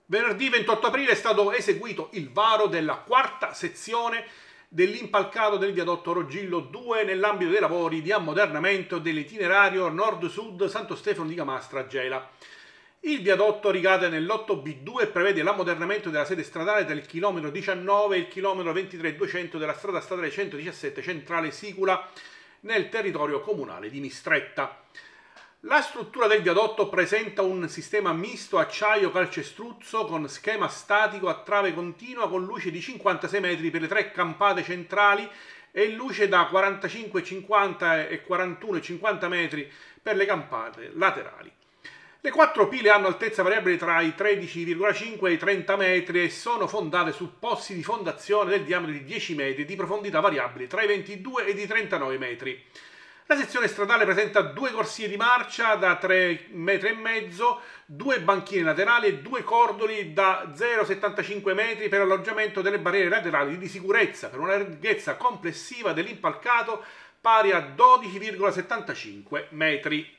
Venerdì 28 aprile è stato eseguito il varo della quarta sezione dell'impalcato del viadotto Rogillo 2 nell'ambito dei lavori di ammodernamento dell'itinerario nord-sud Santo Stefano di Camastra Gela. Il viadotto ricade nell'8B2 e prevede l'ammodernamento della sede stradale tra il chilometro 19 e il chilometro 23,200 della strada statale 117 centrale Sicula nel territorio comunale di Mistretta. La struttura del viadotto presenta un sistema misto acciaio-calcestruzzo con schema statico a trave continua con luce di 56 metri per le tre campate centrali e luce da 45,50 e 41,50 metri per le campate laterali. Le quattro pile hanno altezza variabile tra i 13,5 e i 30 metri e sono fondate su posti di fondazione del diametro di 10 metri e di profondità variabile tra i 22 e i 39 metri. La sezione stradale presenta due corsie di marcia da 3,5 metri, due banchine laterali e due cordoli da 0,75 metri per alloggiamento delle barriere laterali di sicurezza, per una larghezza complessiva dell'impalcato pari a 12,75 metri.